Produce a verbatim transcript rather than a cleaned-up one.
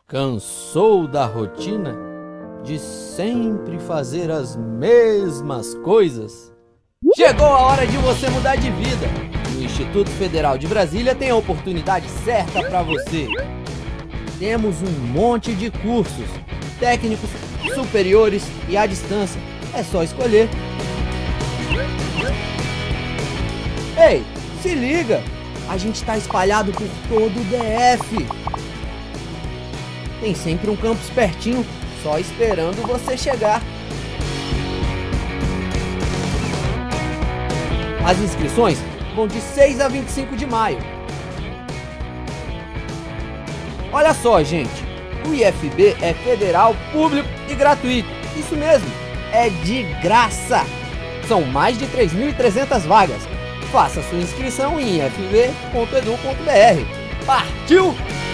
Cansou da rotina de sempre fazer as mesmas coisas? Chegou a hora de você mudar de vida. O Instituto Federal de Brasília tem a oportunidade certa para você. Temos um monte de cursos, técnicos, superiores e à distância. É só escolher. Ei, se liga! A gente está espalhado por todo o D F. Tem sempre um campus pertinho, só esperando você chegar. As inscrições vão de seis a vinte e cinco de maio. Olha só, gente, o I F B é federal, público e gratuito. Isso mesmo, é de graça. São mais de três mil e trezentas vagas. Faça sua inscrição em i f b ponto edu ponto b r. Partiu!